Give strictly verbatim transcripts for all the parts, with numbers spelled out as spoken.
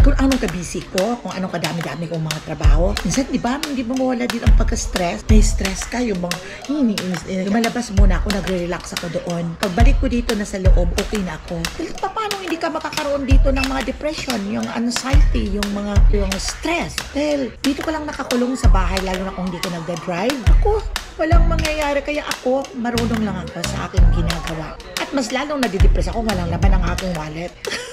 kung anong kabisi ko, kung anong kadami-dami kong mga trabaho. Minsan, di ba, hindi mo mawala din ang pagka-stress. May stress ka, yung mga, hindi, malabas muna ako, nagre-relax ako doon. Pagbalik ko dito na sa loob, okay na ako. Paano hindi ka makakaroon dito ng mga depression, yung anxiety, yung mga, yung stress? Dahil, dito ko lang nakakulong sa bahay, lalo na kung hindi ko nagda-drive. Ako, walang mangyayari. Kaya ako, marunong lang ako sa aking ginagawa. At mas lalong nadidepress ako, walang laman ang aking wallet.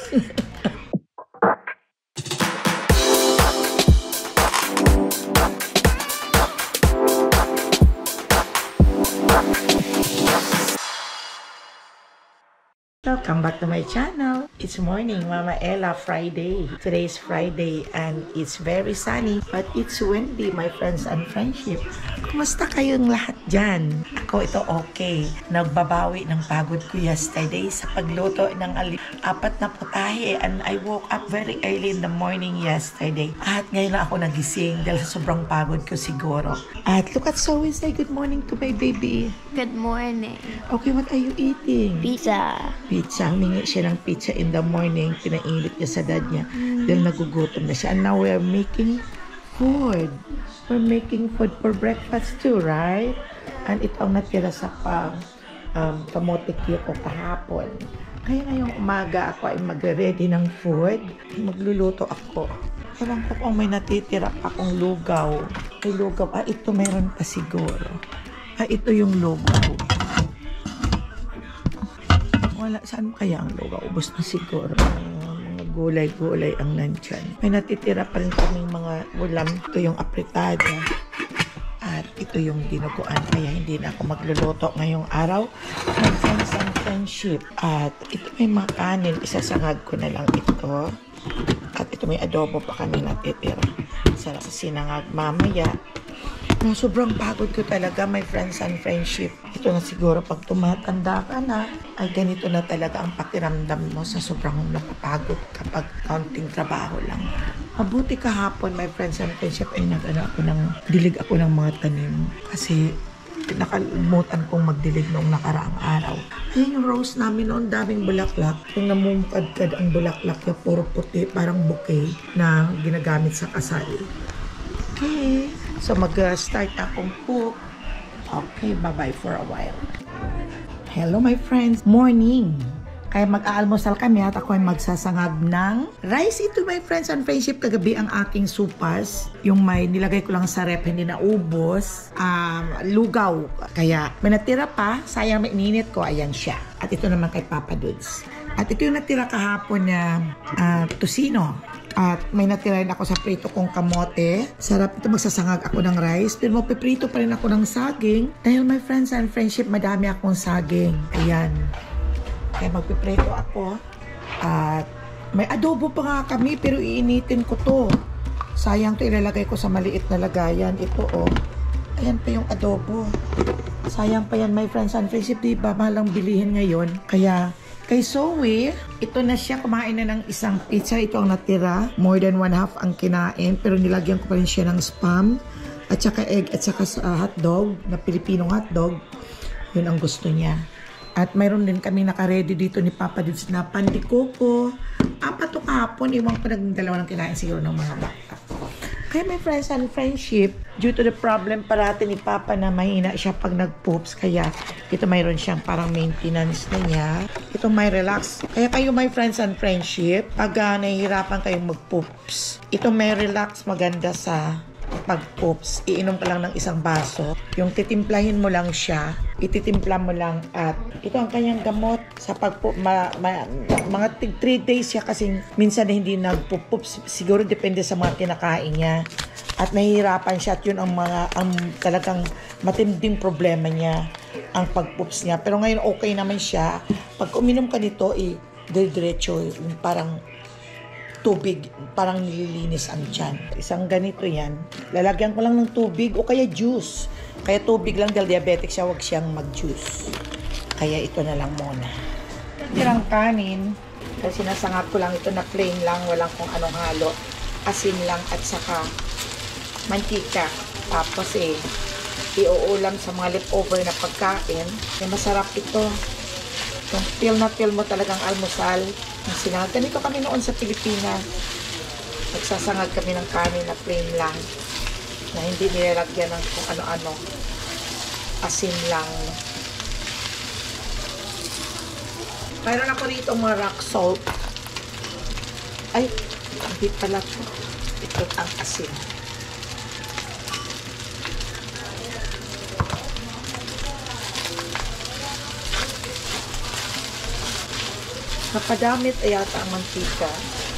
Welcome back to my channel. It's morning, Mama Ella, Friday. Today is Friday and it's very sunny, but it's windy, my friends and friendship. Kumusta kayong lahat dyan? Ako ito okay. Nagbabawi ng pagod ko yesterday sa pagluto ng apat na putahe, and I woke up very early in the morning yesterday. At ngayon na ako nagising dahil sobrang pagod ko siguro. At look at Zoe, say good morning to my baby. Good morning. Okay, what are you eating? Pizza. Pizza. Humingi siya ng pizza in the morning. Pinainit niya sa dad niya. Mm. Dahil nagugutom na siya. And now we're making food. We're making food for breakfast too, right? And ito ang natira sa pang um, kamote ko kahapon. Kaya ngayong umaga ako ay magre-ready ng food. Magluluto ako. Ewan ko kung may natitira pa akong lugaw. Ay, lugaw. Ah, ito meron pa siguro. Ah, ito yung lugaw. Wala, saan kaya ang lugaw? Ubus na siguro. Uh, mga gulay-gulay ang nandyan. May natitira pa rin kaming mga ulam. Ito yung apritada. At ito yung dinuguan. Kaya hindi na ako magluluto ngayong araw. My friends and friendship. At ito may mga kanin. Isasangag ko na lang ito. At ito may adobo pa kami natitira. Sarap sinangag mamaya. No, sobrang pagod ko talaga, my friends and friendship. Ito na siguro pag tumatanda ka na, ay ganito na talaga ang pakiramdam mo sa sobrang napapagod kapag counting trabaho lang. Mabuti kahapon, my friends and friendship, ay nag-ano ako ng, dilig ako ng mga tanim. Kasi nakalimutan kong magdilig noong nakaraang araw. Ayan yung rose namin noon, daming bulaklak. Yung namumukadkad ang bulaklak, yung puro puti, parang bouquet na ginagamit sa kasal. Okay. So, mag-start akong cook. Okay, bye-bye for a while. Hello, my friends. Morning. Kaya mag-aalmusal kami at ako ay magsasangag ng rice. Ito, my friends and friendship, kagabi ang aking supas. Yung may nilagay ko lang sa rep, hindi na ubos. Um, lugaw. Kaya, may natira pa. Sayang may ininit ko. Ayan siya. At ito naman kay Papa Dudes. At ito yung natira kahapon na uh, tosino. At may natira rin ako sa prito kong kamote. Sarap ito, magsasangag ako ng rice. Pero mapiprito pa rin ako ng saging. Dahil my friends and friendship, madami akong saging. Ayan. Kaya magpiprito ako. At may adobo pa nga kami, pero iinitin ko to. Sayang to, ilalagay ko sa maliit na lagayan. Ito oh. Ayan pa yung adobo. Sayang pa yan, my friends and friendship. Diba, malang bilihin ngayon. Kaya kay Zoe, ito na siya, kumain na ng isang pizza. Ito ang natira. More than one half ang kinain. Pero nilagyan ko pa rin siya ng spam. At saka egg. At saka uh, hotdog. Na Pilipinong hotdog. Yun ang gusto niya. At mayroon din kami naka-ready dito ni Papa Dudes na pandikoko. Apat o kahapon. Iwang pa naging dalawa ng kinain siguro ng mga bata. Kaya my friends and friendship, due to the problem parati ni Papa na mahina siya pag nag-poops, kaya ito mayroon siyang parang maintenance na niya. Ito may relax. Kaya kayo my friends and friendship, pag uh, nahihirapan kayong mag-poops, ito may relax maganda sa pag-poops. Iinom ka lang ng isang baso. Yung titimplahin mo lang siya, ititimpla mo lang at ito ang kanyang gamot sa pag-poop. Ma, ma, mga three days siya kasi minsan na hindi nag-poops. Siguro depende sa mga kinakain niya. At nahihirapan siya at yun ang mga ang talagang matinding problema niya, ang pag-poops niya. Pero ngayon okay naman siya. Pag uminom ka nito, eh, dire-diretso, parang tubig, parang nililinis ang tiyan. Isang ganito yan. Lalagyan ko lang ng tubig o kaya juice. Kaya tubig lang dahil diabetic siya, huwag siyang mag-juice. Kaya ito na lang muna. Tirang kanin, kasi nasangap ko lang ito na plain lang, walang kung anong halo. Asin lang at saka mantika. Tapos eh, iuulam sa mga leftover na pagkain. Kaya masarap ito. Yung feel na feel mo talagang almusal. Sinabi, ganito kami noon sa Pilipinas. Nagsasangag kami ng kanin na plain lang. Na hindi nilalagyan ng kung ano-ano. Asin lang. Mayroon ako rito mga rock salt. Ay, hindi pala ito. Ito ang asin. Napadamit ay yata ang mantika.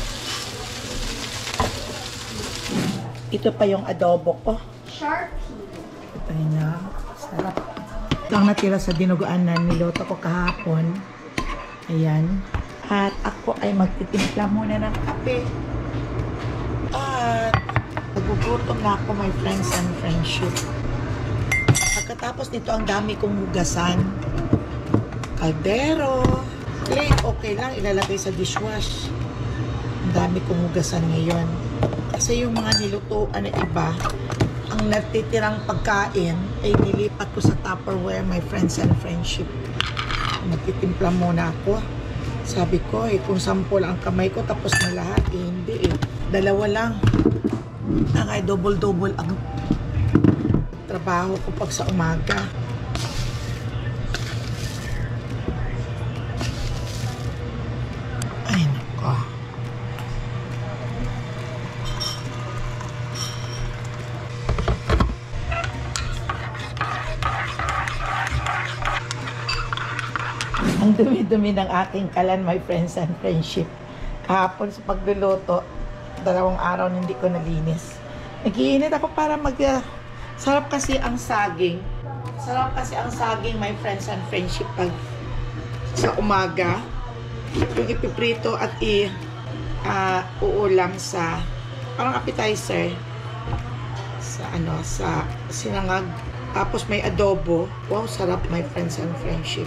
Ito pa yung adobo ko. Sharpie. Ito na. Sarap. Ito ang natira sa dinuguan na niloto ko kahapon. Ayan. At ako ay magtitimpla muna ng kape. At nagugutom na ako, my friends and friendship. Pagkatapos nito, ang dami kong hugasan. Kaldero. Plain, okay lang. Ilalagay sa dishwash. Ang dami kong hugasan ngayon. Kasi yung mga nilutuan na iba, ang natitirang pagkain ay nilipat ko sa Tupperware, my friends and friendship. Magtitimpla muna ako. Sabi ko, eh, kung sampol ang kamay ko, tapos na lahat. Eh, hindi eh. Dalawa lang. Ang ay double-double ang trabaho ko pag sa umaga. Ay, nako. Ang dumi-dumi ng aking kalan, my friends and friendship. Kahapon sa pagluluto, dalawang araw hindi ko nalinis. Nag-iinit ako para mag... Uh, sarap kasi ang saging. Sarap kasi ang saging, my friends and friendship, pag sa umaga. Yung ipiprito at i uh, uulam sa parang appetizer sa ano sa sinangag. Tapos may adobo. Wow, sarap, my friends and friendship.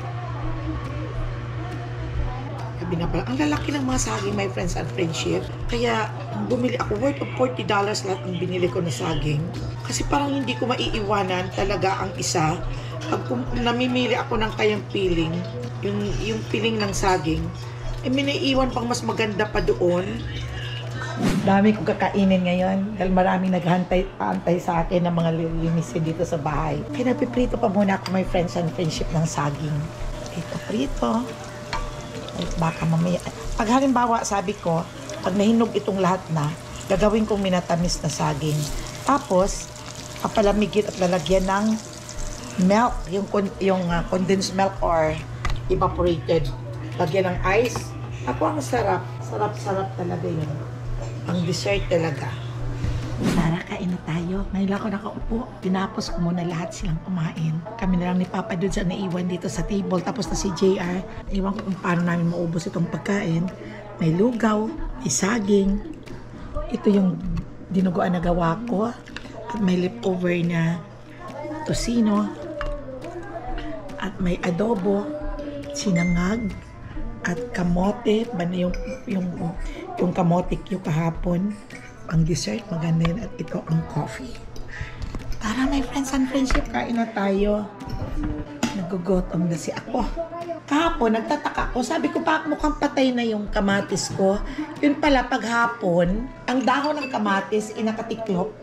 Binabala. Ang lalaki ng mga saging, my friends and friendship. Kaya, bumili ako, worth of forty dollars lahat ang binili ko na saging. Kasi parang hindi ko maiiwanan talaga ang isa. Pag kung namimili ako ng kayang piling, yung, yung piling ng saging, eh minaiiwan pang mas maganda pa doon. Dami kong kakainin ngayon dahil maraming naghantay paantay sa akin ng mga lilinisin dito sa bahay. Kaya napiprito pa muna ako, my friends and friendship, ng saging. Ito prito. Baka mamaya, pag halimbawa sabi ko, pag nahinog itong lahat na, gagawin kong minatamis na saging. Tapos, papalamigin at lalagyan ng milk, yung, yung uh, condensed milk or evaporated. Lagyan ng ice. Ako, ang sarap. Sarap-sarap talaga yun. Ang dessert talaga. Tara, kain na tayo. Ngayon lang ako nakaupo. Tinapos ko muna lahat silang kumain. Kami na lang ni Papa doon sa naiwan dito sa table. Tapos na si J R. Iwan ko kung paano namin maubos itong pagkain. May lugaw, may saging. Ito yung dinuguan na gawa ko. At may leftover na tosino. At may adobo, sinangag, at kamote. Bana yung, yung, yung kamote yung kahapon. Ang dessert, maganda yun. At ito ang coffee. Tara, my friends and friendship, kain na tayo. Nagugutom na si ako. Kahapon, nagtataka ko. Sabi ko, pa mukhang patay na yung kamatis ko. Yun pala, paghapon, ang dahon ng kamatis, inakatiklop.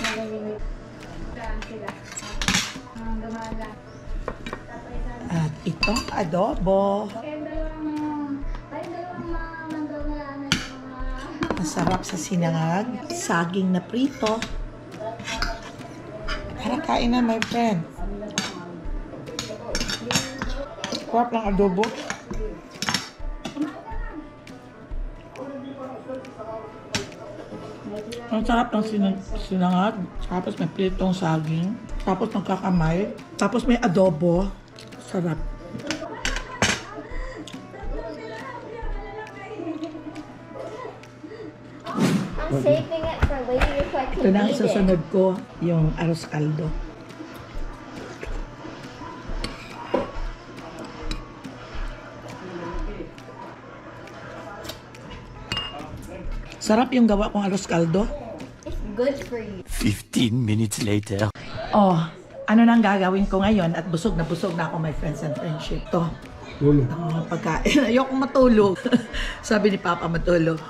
At itong adobo. Masarap sa sinangag, saging na prito. Tara, kain na, my friend. Sarap ng adobo. Ang sarap ng sin sinangag. Tapos may pritong saging. Tapos nagkakamay. Tapos may adobo. Sarap. I'm saving it for later so I can Ito na ang eat it. susunod ko, yung arroz caldo. Sarap yung gawa kong arroz caldo. It's good for you. Fifteen minutes later. Oh, ano nang gagawin ko ngayon at busog na busog na ako, my friends and friendship. To, Tulog. oh, pagkain. Ayoko matulog. Sabi ni Papa matulog.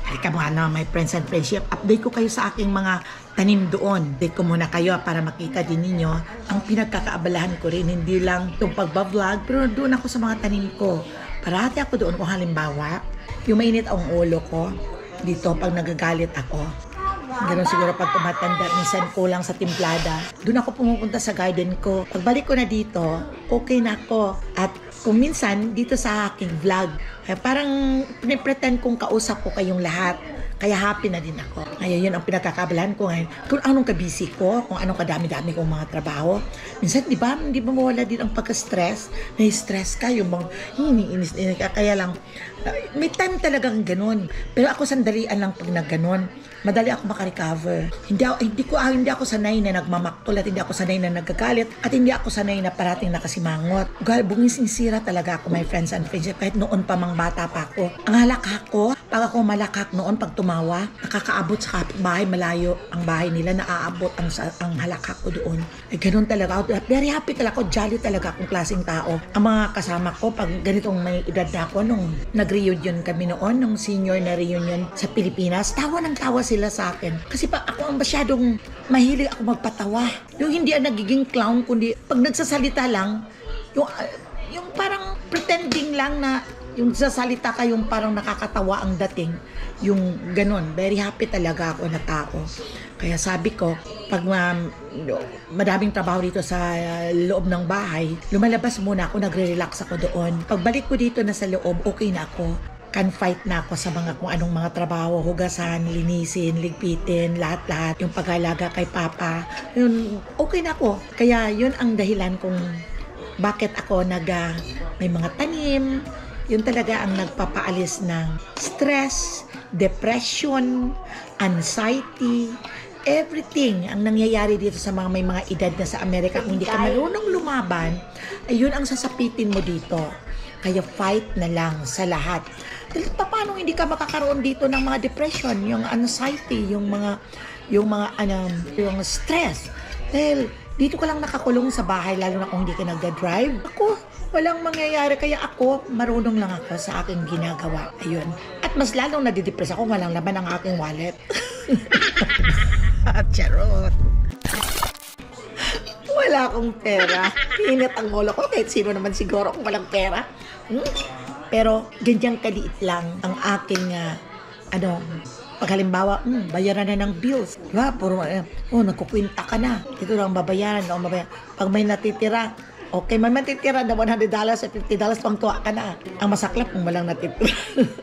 Halika mga na, my friends and friendship. Update ko kayo sa aking mga tanim doon. Update ko muna kayo para makita din ninyo ang pinagkakaabalahan ko rin. Hindi lang itong pagbablog, pero doon ako sa mga tanim ko. Parati ako doon kung halimbawa, yung mainit ang ulo ko dito pag nagagalit ako. Ganun siguro pag tumatanda, minsan kulang sa timplada. Doon ako pumupunta sa garden ko. Pagbalik ko na dito, okay na ako. At kung minsan, dito sa aking vlog, eh, parang pinipretend kong kausap ko kayong lahat. Kaya happy na din ako. Ngayon, yun ang pinagkakabalahan ko ngayon. Kung anong kabisi ko, kung anong kadami-dami kong mga trabaho. Minsan, di ba, hindi ba mawala din ang pagka-stress? Nai-stress ka, yung mga iniinis, kaya lang, uh, may time talagang ganun. Pero ako sandalian lang pag nagganon. Madali ako makarecover. Hindi ako, hindi ko, ah, hindi ako sanay na nagmamaktol at hindi ako sanay na nagagalit at hindi ako sanay na parating nakasimangot. Bungisisira talaga ako, my friends and friends. Kahit noon pa mang bata pa ako. Ang halakak ko, pag ako malakak noon, pag tumawa, nakakaabot sa kapitbahay, malayo ang bahay nila, naaabot ang, ang halakak ko doon. Eh, ganun talaga ako. Very happy talaga ako, jolly talaga akong klaseng tao. Ang mga kasama ko, pag ganitong may edad na ako, nung nag-reunion kami noon, nung senior na reunion sa Pilipinas, tawa ng tawa sila sa akin. Kasi pa ako ang masyadong mahilig ako magpatawa. Yung hindi ang nagiging clown, kundi pag nagsasalita lang, yung, yung parang pretending lang na yung sasalita ka, yung parang nakakatawa ang dating. Yung ganun. Very happy talaga ako na tao. Kaya sabi ko, pag um, madaming trabaho dito sa uh, loob ng bahay, lumalabas muna ako, nagre-relax ako doon. Pagbalik ko dito na sa loob, okay na ako. Can fight na ako sa mga kung anong mga trabaho, hugasan, linisin, ligpitin, lahat-lahat. Yung pag-alaga kay Papa, yun, okay na ako. Kaya yun ang dahilan kung bakit ako nag, uh, may mga tanim. Yun talaga ang nagpapaalis ng stress, depression, anxiety, everything ang nangyayari dito sa mga may mga edad na sa Amerika. Kung hindi ka marunong lumaban, ayun ang sasapitin mo dito. Kaya fight na lang sa lahat. Paano hindi ka makakaroon dito ng mga depression, yung anxiety, yung mga yung mga ano, yung stress? Dahil dito ka lang nakakulong sa bahay, lalo na kung hindi ka nagda-drive. Ako, walang mangyayari. Kaya ako, marunong lang ako sa aking ginagawa. Ayun. At mas lalong nadidepress ako, walang laman ang aking wallet. Charot. Wala akong pera. Init ang ulo ko. Kahit sino naman siguro kung walang pera. Hmm? Pero, ganyan kaliit lang ang aking, uh, ano, pag halimbawa, hmm, bayaran na ng bills. Diba? Puro, uh, oh, nagkukwinta ka na. Ito lang babayaran. No, babayaran. Pag may natitira, okay, may matitira na one hundred dollars at fifty dollars, pang tuwa ka na. Ang masaklap kung walang natitira.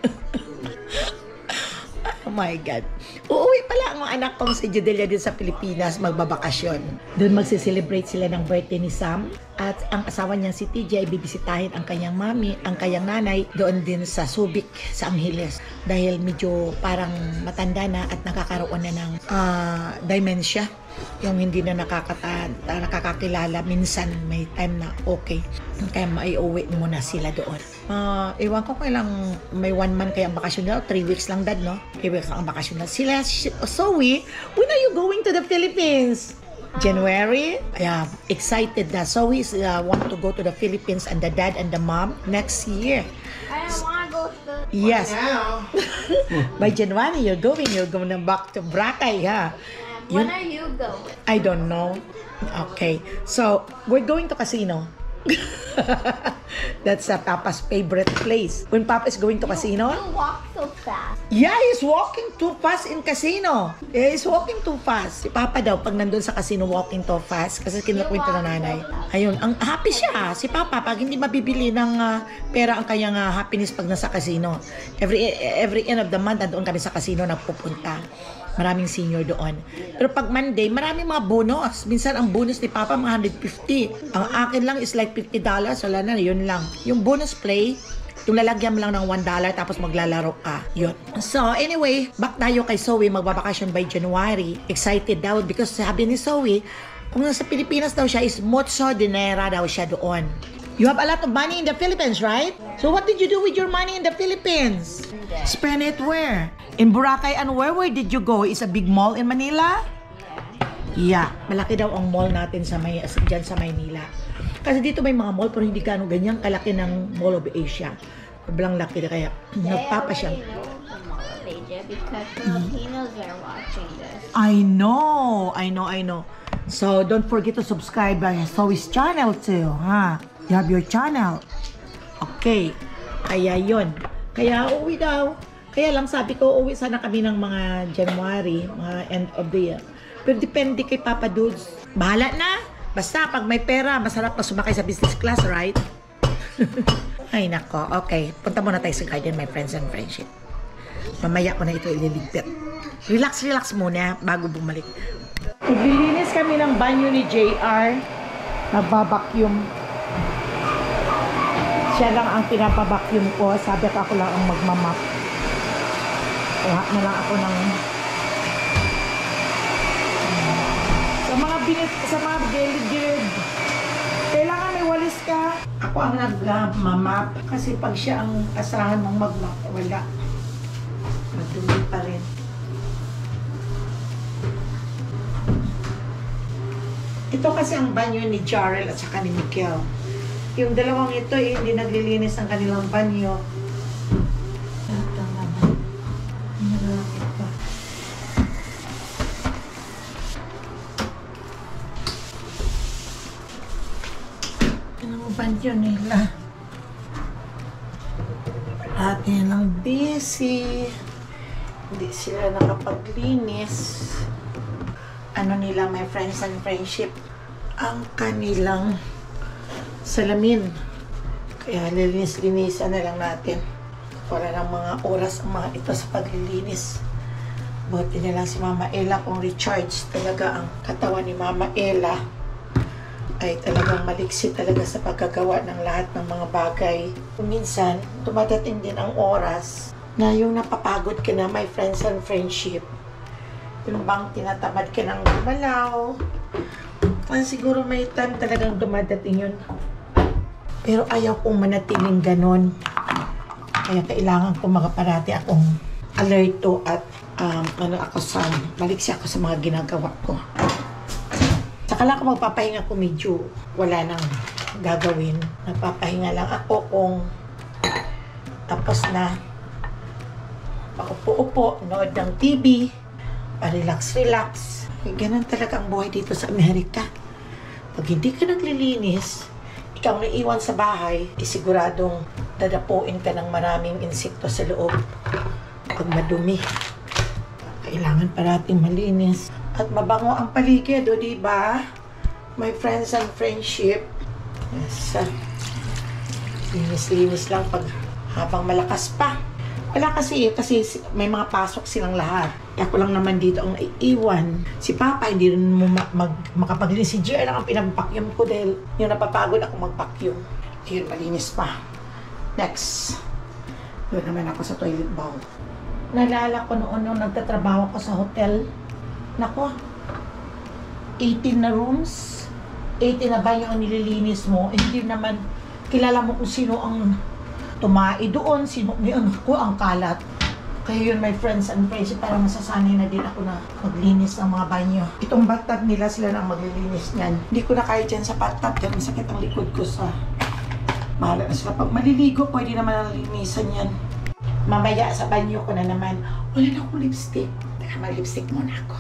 Oh my God. Uuwi pala ang anak kong si Judelia din sa Pilipinas, magbabakasyon. Doon magsiselebrate sila ng birthday ni Sam. At ang asawa niya si T J ay bibisitahin ang kanyang mami, ang kanyang nanay, doon din sa Subic, sa Angeles. Dahil medyo parang matanda na at nakakaroon na ng uh, dementia. Yung hindi na nakakata, nakakakilala, minsan may time na okay. Kaya maiuwi muna sila doon. Uh, iwan ko kailang may one month kaya ang bakasyon nila, three weeks lang dad, no? Three weeks ang bakasyon nila. Sila, Zoe, when are you going to the Philippines? January? Yeah, excited na. Zoe uh, want to go to the Philippines and the dad and the mom next year. I don't want to go to the... Yes. By January, you're going. You're going back to Boracay, ha? When are you going? I don't know. Okay. So, we're going to casino. That's uh, Papa's favorite place. When Papa is going to casino? You walk so fast. Yeah, he's walking too fast in casino. Yeah, he's walking too fast. Si Papa daw, pag nandun sa casino, walking too fast. Kasi kinukwento ng nanay. Ayun, ang happy siya. Si Papa, pag hindi mabibili ng uh, pera ang kanyang uh, happiness pag nasa casino. Every every end of the month, nandoon kami sa casino nagpupunta. Maraming senior doon. Pero pag Monday, maraming mga bonus. Minsan ang bonus ni Papa mga one hundred fifty. Ang akin lang is like fifty dollars. Wala na, yun lang. Yung bonus play, yung lalagyan mo lang ng one dollar tapos maglalaro ka. Yun. So, anyway, back tayo kay Zoe. Magbabakasyon by January. Excited daw because sabi ni Zoe, kung nasa Pilipinas daw siya is mucho dinera daw siya doon. You have a lot of money in the Philippines, right? So what did you do with your money in the Philippines? Spend it where? In Boracay and where? Where did you go? Is a big mall in Manila? Yeah. Malaki daw ang mall natin sa may, dyan sa Maynila. Kasi dito may mga mall pero hindi gano'ng ganyan kalaki ng Mall of Asia. Sobrang laki na kaya nagpapa siya. They already know the Mall of Egypt. because Filipinos are watching this. I know, I know, I know. So don't forget to subscribe to Zoe's channel too, ha? You have your channel. Okay. Kaya yun. Kaya uwi daw. Kaya lang sabi ko, uwi sana kami ng mga January, mga end of the year. Pero depende kay Papa Dudes. Bahala na. Basta pag may pera, masarap na sumakay sa business class, right? Ay nako, okay. Punta muna tayo sa garden, my friends and friendship. Mamaya ko na ito ililigpit. Relax, relax muna bago bumalik. Naglilinis kami ng banyo ni J R. Nagbabacuum. Siya lang ang pinapabacuum ko. Sabi ko ako lang ang magmamap. Kuha na lang ako ng sa mga binit, sa mga gilid-gilid. Kailangan may walis ka. Ako ang nagmamap. Kasi pag siya ang asahan mong magmap, wala. Madumi pa rin. Ito kasi ang banyo ni Jarrell at saka ni Mikel. Yung dalawang ito, eh, hindi naglilinis ng kanilang banyo. Ito naman. Nalapit pa. Anong banyo nila? Ate lang busy. Hindi sila nakapaglinis. Ano nila, my friends and friendship, ang kanilang salamin. Kaya linis-linisan na lang natin. Wala ng mga oras ang mga ito sa paglilinis. Buti na lang si Mama Ella kung recharge talaga ang katawan ni Mama Ella. Ay talagang maliksi talaga sa pagkagawa ng lahat ng mga bagay. Minsan, dumadating din ang oras na yung napapagod ka na, my friends and friendship. Yung bang tinatamad ka ng gumalaw. Kasi siguro may time talagang dumadating yun. Pero ayaw kong manatiling ganon. Kaya kailangan ko makaparati akong alerto at um, ano ako sa, maliksi ako sa mga ginagawa ko. Saka lang ako magpapahinga kung medyo wala nang gagawin. Nagpapahinga lang ako kung tapos na paupo-upo, nood ng T V, pa-relax-relax. Eh, ganun talaga ang buhay dito sa Amerika. Pag hindi ka naglilinis, ikaw naiwan sa bahay, isiguradong dadapuin ka ng maraming insekto sa loob. Pag madumi, kailangan parating malinis. At mabango ang paligid, o diba? My friends and friendship. Yes. Linis-linis lang pag habang malakas pa. Wala kasi, kasi may mga pasok silang lahat. Ako lang naman dito ang naiiwan. Si Papa, hindi rin mo mag, mag, makapaglinis. Si Jer lang ang pinapakyum ko dahil yung napapagod ako magpakyum. Ayun, malinis pa. Next. Doon naman ako sa toilet bowl. Naalala ko noon nung nagtatrabaho ko sa hotel. Nako, eighteen na rooms, eighteen na banyo ang nililinis mo. Eh, hindi naman kilala mo kung sino ang tumai doon, sino niyon ko ang kalat. Kaya yun, my friends and friends, parang masasanay na din ako na maglinis ng mga banyo. Itong bathtub nila, sila na maglilinis niyan. Hindi ko na kaya dyan sa bathtub, dyan masakit ang likod ko sa mahala na sila. Pag maliligo, pwede naman ang linisan yan. Mamaya sa banyo ko na naman, wala na akong lipstick. Teka, mag-lipstick muna ako.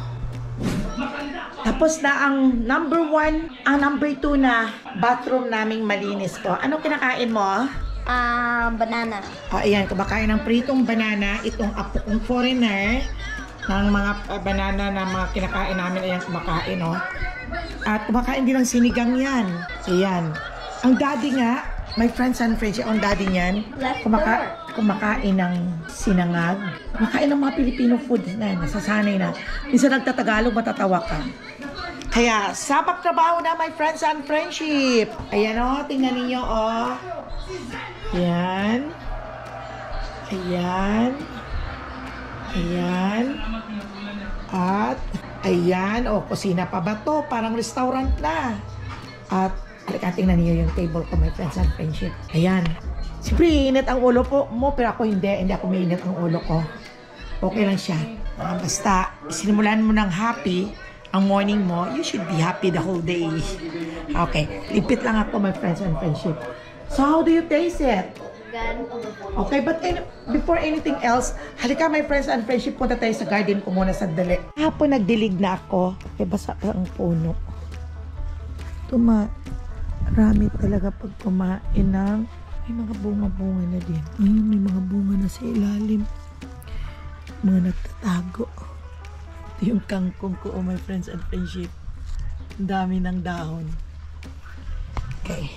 Tapos na ang number one, ang number two na bathroom naming malinis ko. Ano kinakain mo? Um, banana. O, ayan, kumakain ng pritong banana. Itong apo kong foreigner ng mga uh, banana na mga kinakain namin. Ayan, kumakain, o. At kumakain din ng sinigang yan. Ayan. Ang daddy nga, my friends and friends, ang daddy niyan, kumaka kumakain ng sinangag. Kumakain ng mga Filipino food na, nasasanay na. Minsan nagtatagalog, matatawa ka. Kaya, sa pagtrabaho na, my friends and friendship. Ayan, o, tingnan ninyo, o. Ayan. Ayan. Ayan. At, ayan. O, kusina pa ba to? Parang restaurant na. At, halika, tingnan niyo yung table ko, my friends and friendship. Ayan. Siyempre, init ang ulo po mo, pero ako hindi. Hindi ako mainit ang ulo ko. Okay lang siya. Uh, basta, sinimulan mo ng happy ang morning mo, you should be happy the whole day. Okay. Lipit lang ako, my friends and friendship. So, how do you taste it? Gan. Okay, but any, before anything else, halika my friends and friendship, punta tayo sa garden ko muna sandali. Hapon nagdilig na ako, kaya basa pa ang puno. Tuma, marami talaga pag kumain ng, may mga bunga-bunga na din. Ayun, may mga bunga na sa ilalim. Mga nagtatago. Ito yung kangkong ko, oh my friends and friendship. Ang dami ng dahon. Okay.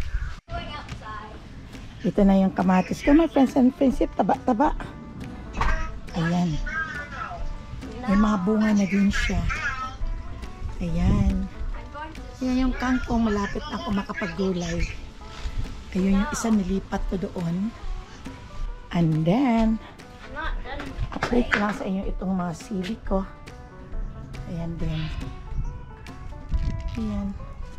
Ito na yung kamatis ko, my friends and friendship. Taba-taba. Ayan. May mga bunga na din siya. Ayan. Ayan yung kangkong. Malapit na ako makapag-gulay. Ayun yung isa nilipat ko doon. And then, update ko lang sa inyo itong mga sili ko. Ayan din. Ayan.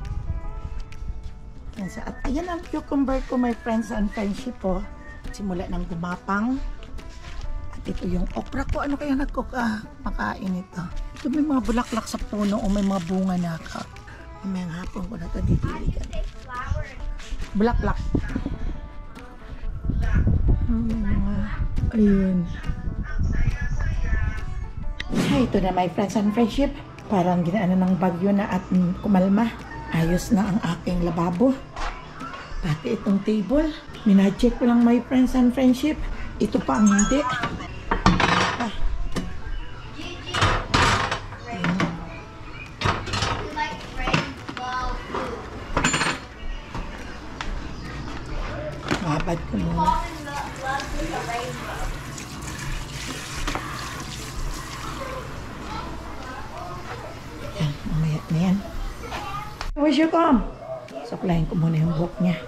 At ayan ang cucumber ko, my friends and friendship po. Simula ng gumapang. At ito yung okra ko. Ano kaya nagkumakain ito? Ito may mga bulaklak sa puno o may mga bunga na ka. Mamayang hapon ko na ito didiligan. Bulaklak. Hmm, ayun. Ay, ito na my friends and friendship. Parang ginaano ng bagyo na at mm, kumalma. Ayos na ang aking lababo. Pati itong table. Minadject ko lang my friends and friendship. Ito pa ang hindi. Ah. Babad ko muna. Yan, mamaya na yan. Where's your comb? Suklayin ko muna yung buhok niya.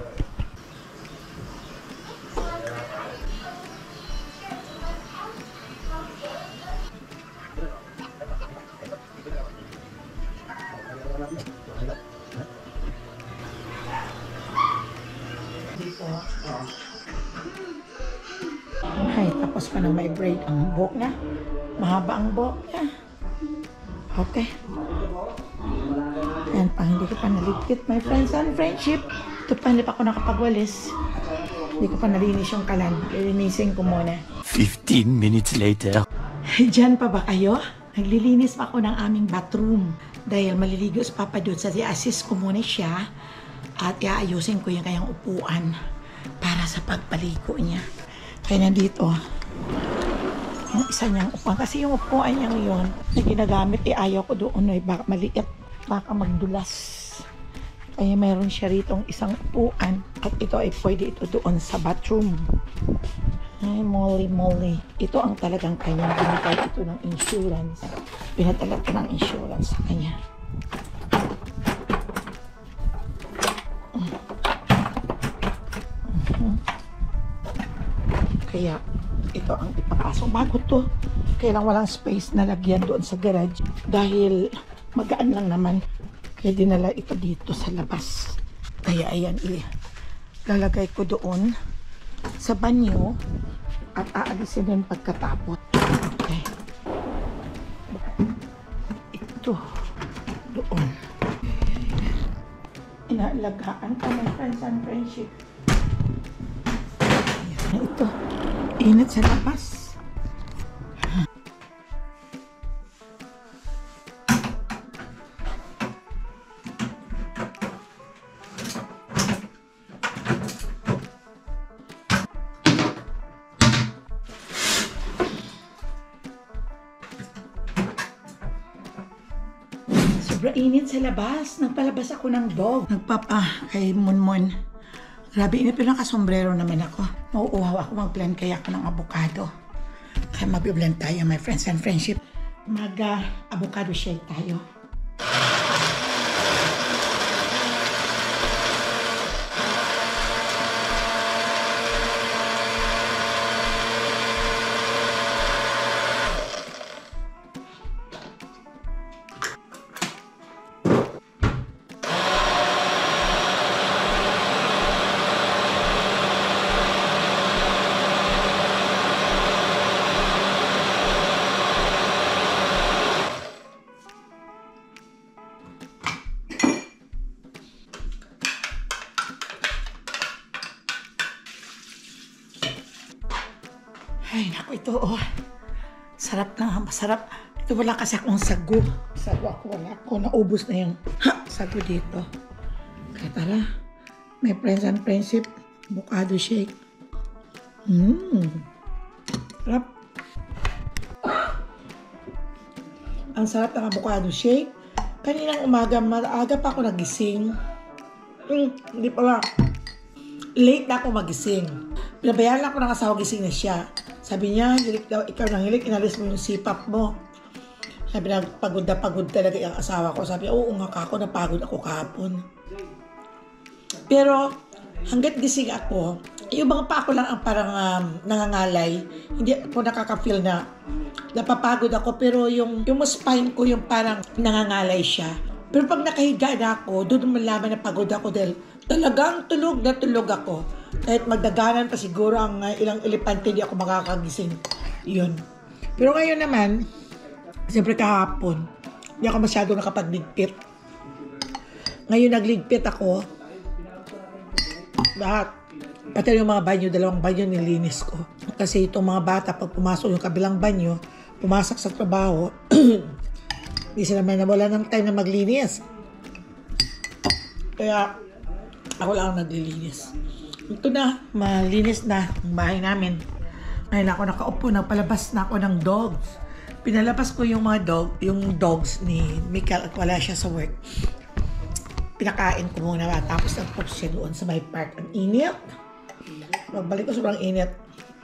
Dito. Ay, tapos pa na may braid ang buhok niya. Mahaba ang buhok niya. Okay. Yan pa, hindi ko pa naligpit my friends and friendship. Ito pa, hindi pa ako nakapagwalis. Hindi ko pa nalinis yung kalan. Lilinisin ko muna. Fifteen minutes later. Diyan pa ba kayo? Naglilinis pa ako ng aming bathroom. Dahil maliligo sa Papa Dud, sa i-assist ko muna siya. At iaayusin ko yung kayang upuan para sa pagpaligo niya. Kaya nandito, yung isa niyang upuan. Kasi yung upuan niyang yun, na ginagamit, eh, ayaw ko doon, eh, baka maliit. Baka magdulas. Kaya meron siya ritong isang upuan. At ito ay pwede ito doon sa bathroom. Ay, moly moly. Ito ang talagang kanyang binigay ito ng insurance. Pinadala ko ng insurance sa kanya. Uh-huh. Kaya ito ang ipapasok. Bago to. Kaya lang walang space na lagyan doon sa garage. Dahil magaan lang naman. Kaya dinala ito dito sa labas. Kaya ayan, ilalagay ko doon sa banyo at aalisin din pagkatapot. Okay. Ito doon. Inaalagaan ka ng friends and friendship. Ayan, ito. Init sa labas. Sobrang init sa labas. Nagpalabas ako ng dog. Nagpapa kay Munmun. Grabe init, pero nakasombrero naman ako. Mauuhaw ako mag-blend kaya ako ng avocado. Kaya mag-blend tayo, my friends and friendship. Mag-avocado uh, shake tayo. Ito, oh. Sarap na, masarap. Ito wala kasi akong sago. Sago ako, wala ako. Naubos na yung ha, sago dito. Kaya tara, may friends and friendship, avocado shake. Mmm. Sarap. Ang sarap ng avocado shake. Kaninang umaga, maaga pa ako nagising. Hmm, hindi pala. Late na ako magising. Pinabayaan lang ako ng asawa, gising na siya. Sabi niya, hilik daw, ikaw nang hilik, inalis mo yung sipap mo. Sabi na, pagod na pagod talaga yung asawa ko. Sabi, oo nga kako, napagod ako kahapon. Pero, hanggat gising ako, yung mga pa ako lang ang parang um, nangangalay. Hindi ako nakaka-feel na napapagod ako. Pero yung, yung spine ko, yung parang nangangalay siya. Pero pag nakahiga na ako, doon malaman na pagod ako dahil talagang tulog na tulog ako. Kahit magdaganan pa siguro ang uh, ilang elepante, hindi ako makakagising. Yun. Pero ngayon naman, siyempre kahapon, hindi ako masyado nakapagligpit. Ngayon nagligpit ako. Lahat. Pati yung mga banyo, dalawang banyo nilinis ko. Kasi itong mga bata, pag pumasok yung kabilang banyo, pumasok sa trabaho, hindi sila may nawala ng time na maglinis. Kaya, ako lang ang naglilinis. Ito na, malinis na ang bahay namin. Ngayon ako nakaupo, nagpalabas na ako ng dogs. Pinalabas ko yung mga dog, yung dogs ni Mikael at wala siya sa work. Pinakain ko muna tapos nagpost siya doon sa my park. Ang init. Magbalik ko sobrang init.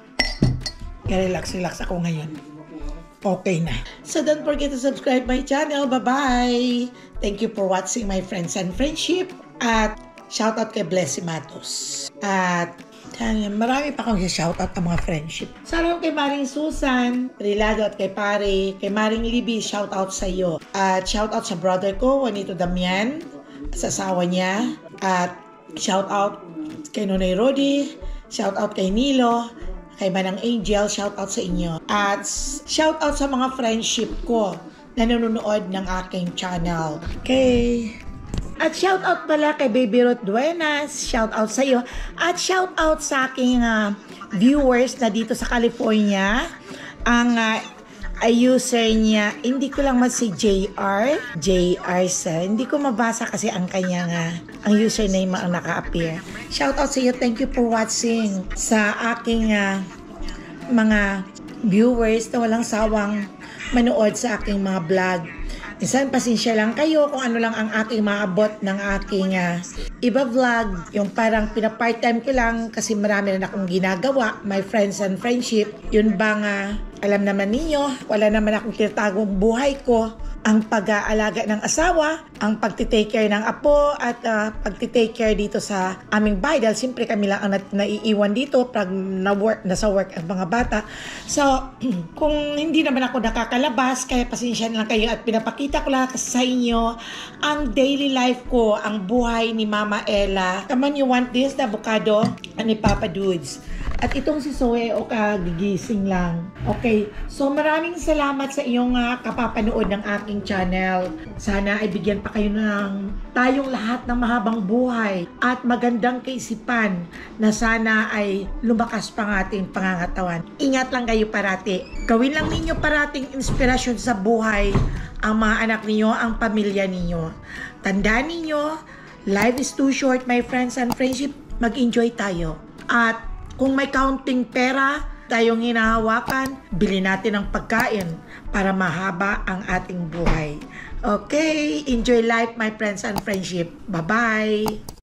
Kaya relax-relax ako ngayon. Okay na. So don't forget to subscribe my channel. Bye-bye! Thank you for watching my friends and friendship. At shoutout kay Blessy Matos. At marami pa akong shoutout ang mga friendship. Salamat kay Maring Susan, Rilado at kay Pare. Kay Maring Libby, shoutout sa iyo. At shoutout sa brother ko, Juanito Damian, sa asawa niya. At shoutout kay Nonay Rodi. Shoutout kay Nilo. Kay Manang Angel, shoutout sa inyo. At shoutout sa mga friendship ko na nanonood ng aking channel. Okay. At shoutout pala kay Baby Ruth Duenas, shoutout sa iyo. At shoutout sa aking uh, viewers na dito sa California. Ang uh, user niya, hindi ko lang mas si J R. J R sir. Hindi ko mabasa kasi ang kanyang, uh, ang username ang naka-appear. Shoutout sa iyo. Thank you for watching sa aking uh, mga viewers na walang sawang manood sa aking mga vlog. Minsan, pasensya lang kayo kung ano lang ang aking maabot ng aking uh, iba vlog. Yung parang pinapart-time ko lang kasi marami na akong ginagawa. My friends and friendship. Yun bang uh, alam naman ninyo, wala naman akong tinatagong buhay ko. Ang pag-aalaga ng asawa, ang pagtitake care ng apo, at uh, pagtitake care dito sa aming bahay. Dahil siyempre kami lang ang na- naiiwan dito pag na-work, nasa work ang mga bata. So, kung hindi naman ako nakakalabas, kaya pasensya na lang kayo at pinapakita ko lang sa inyo ang daily life ko, ang buhay ni Mama Ella. Come on, you want this? The avocado? Ni Papa Dudes. At itong si Zoe o kagigising lang. Okay, so maraming salamat sa iyong uh, kapapanood ng aking channel. Sana ay bigyan pa kayo ng tayong lahat ng mahabang buhay at magandang kaisipan na sana ay lumakas pang ating pangangatawan. Ingat lang kayo parati. Gawin lang ninyo parating inspirasyon sa buhay ang mga anak ninyo, ang pamilya ninyo. Tandaan ninyo, life is too short, my friends and friendship. Mag-enjoy tayo. At kung may counting pera tayong hinahawakan, bili natin ng pagkain para mahaba ang ating buhay. Okay, enjoy life, my friends and friendship. Bye-bye!